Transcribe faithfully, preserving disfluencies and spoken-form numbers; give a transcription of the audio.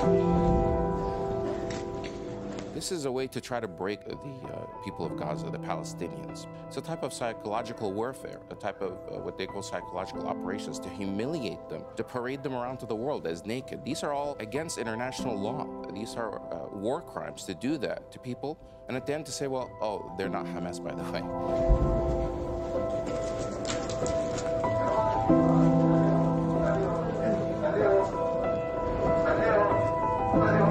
This is a way to try to break the uh, people of Gaza, the Palestinians. It's a type of psychological warfare, a type of uh, what they call psychological operations to humiliate them, to parade them around to the world as naked. These are all against international law. These are uh, war crimes to do that to people, and at the end to say, well, oh, they're not Hamas, by the way. Adiós.